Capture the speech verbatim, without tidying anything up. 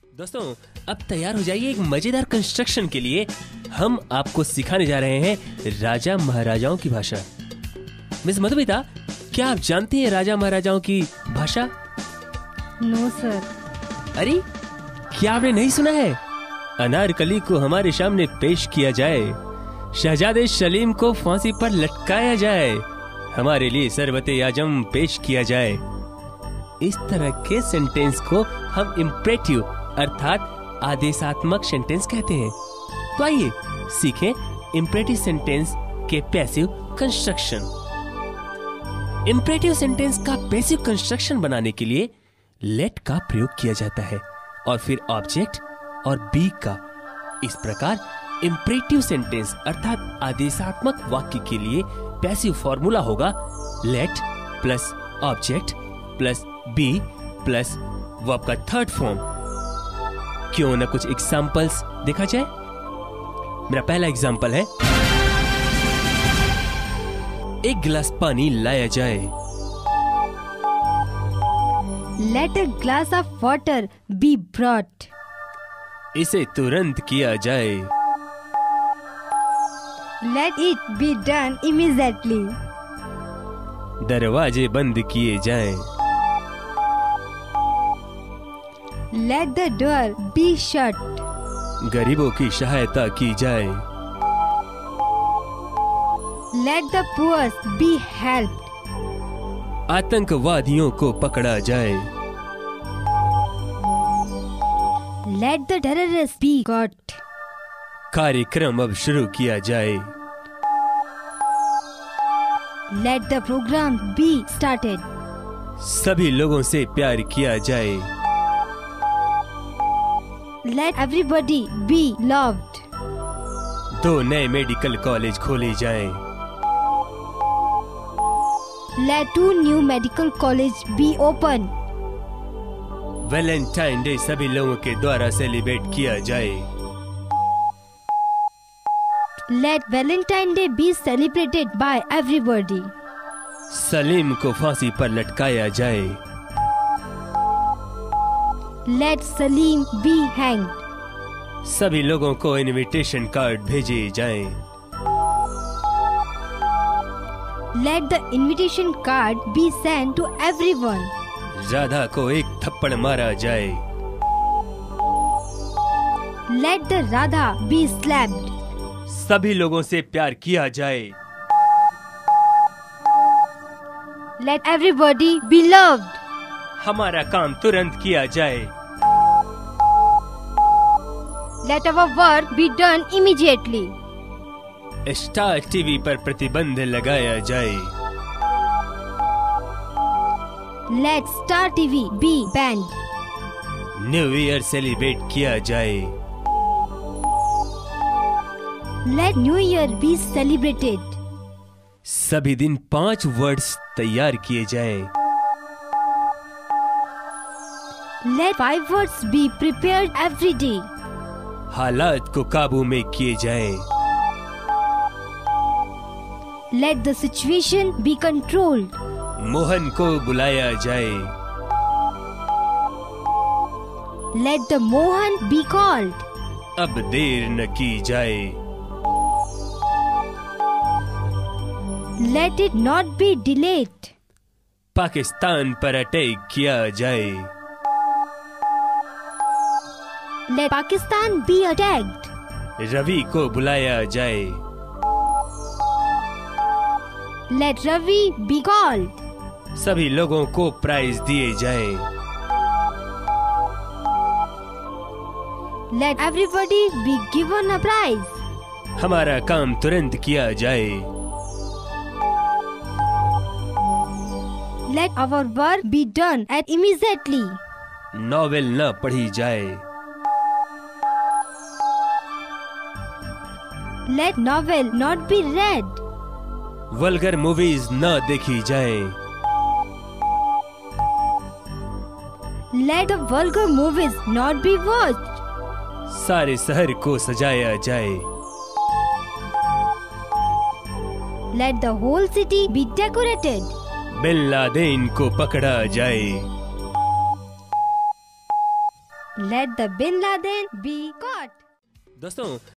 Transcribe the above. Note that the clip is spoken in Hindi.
दोस्तों अब तैयार हो जाइए एक मजेदार कंस्ट्रक्शन के लिए। हम आपको सिखाने जा रहे हैं राजा महाराजाओं की भाषा। मिस मधुमिता, क्या आप जानती हैं राजा महाराजाओं की भाषा? No sir. अरे क्या आपने नहीं सुना है? अनारकली को हमारे सामने पेश किया जाए, शहजादे सलीम को फांसी पर लटकाया जाए, हमारे लिए शरबते आजम पेश किया जाए। इस तरह के सेंटेंस को हम इम्परेटिव अर्थात आदेशात्मक सेंटेंस कहते हैं। तो आइए सीखें इम्परेटिव सेंटेंस के पैसिव कंस्ट्रक्शन। इम्परेटिव सेंटेंस का पैसिव कंस्ट्रक्शन बनाने के लिए लेट का प्रयोग किया जाता है और फिर ऑब्जेक्ट और बी का। इस प्रकार इम्परेटिव सेंटेंस अर्थात आदेशात्मक वाक्य के लिए पैसिव फॉर्मूला होगा let plus object plus be plus verb का थर्ड फॉर्म। क्यों ना कुछ एग्जांपल्स देखा जाए। मेरा पहला एग्जांपल है, एक गिलास पानी लाया जाए। Let a glass of water be brought. इसे तुरंत किया जाए। Let it be done immediately. दरवाजे बंद किए जाएं। Let the door be shut. गरीबों की सहायता की जाए। Let the poor be helped. आतंकवादियों को पकड़ा जाए। Let the terrorists be caught. कार्यक्रम अब शुरू किया जाए। Let the program be started. सभी लोगों से प्यार किया जाए। Let everybody be loved. दो नए मेडिकल कॉलेज खोले जाएं। Let two new medical colleges be open. Valentine day सभी लोगों के द्वारा सेलिब्रेट किया जाए। Let Valentine Day be celebrated by everybody. Salim को फांसी पर लटकाया जाए। Let Salim be hanged. सभी लोगों को इनविटेशन कार्ड भेजे जाएं। Let the invitation card be sent to everyone. Radha को एक थप्पड़ मारा जाए। Let the Radha be slapped. सभी लोगों से प्यार किया जाए। Let everybody be loved. हमारा काम तुरंत किया जाए। Let our work be done immediately. Star TV पर प्रतिबंध लगाया जाए। Let Star T V be banned. New year celebrate किया जाए। Let New Year be celebrated. सभी दिन पांच वर्ड्स तैयार किए जाएं। Let five words be prepared every day. हालात को काबू में किए जाएं। Let the situation be controlled. Mohan को बुलाया जाए। Let the Mohan be called. अब देर न की जाए। Let it not be delayed. Pakistan पर अटैक किया जाए। Let Pakistan be attacked. Ravi को बुलाया जाए। Let Ravi be called. सभी लोगों को प्राइज दिए जाएं। Let everybody be given a prize. हमारा काम तुरंत किया जाए। Let our work be done at immediately. Novel न पढ़ी जाए। Let novel not be read. Vulgar movies न देखी जाएं। Let the vulgar movies not be watched. सारे शहर को सजाया जाए। Let the whole city be decorated. Bin Laden को पकड़ा जाए। Let the Bin Laden be caught. दोस्तों,